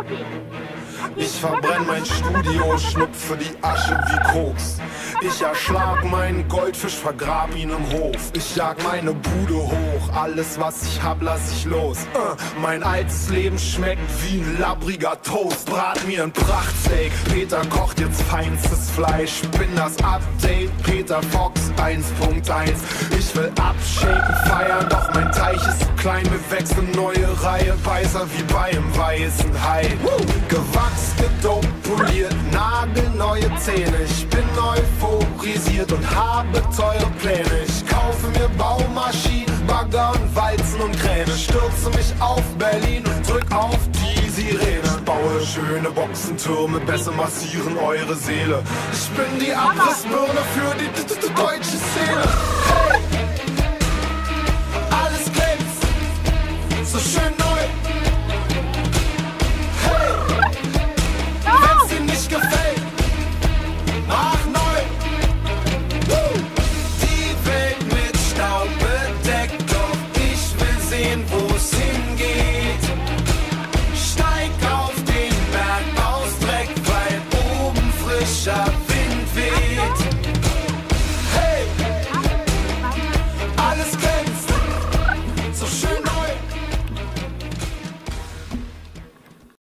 Ich verbrenn mein Studio, schnupfe die Asche wie Koks. Ich erschlag meinen Goldfisch, vergrab ihn im Hof. Ich jag meine Bude hoch, alles was ich hab, lass ich los. Mein altes Leben schmeckt wie ein labbriger Toast. Brat mir ein Prachtsteak, Peter kocht jetzt feinstes Fleisch. Bin das Update, Peter Fox 1.1. Ich will abschaken, feiern, doch mein Teich ist zu klein. Wir wechseln neue Reihe, weißer wie bei einem weißen Hai. Gewachs, gedopt, poliert, nagelneue Zähne. Ich bin euphorisiert und habe teure Pläne. Ich kaufe mir Baumaschinen, Bagger und Walzen und Kräne. Stürze mich auf Berlin und drück auf die Sirene. Baue schöne Boxentürme, besser massieren eure Seele. Ich bin die Abrissbirne für die deutsche Szene.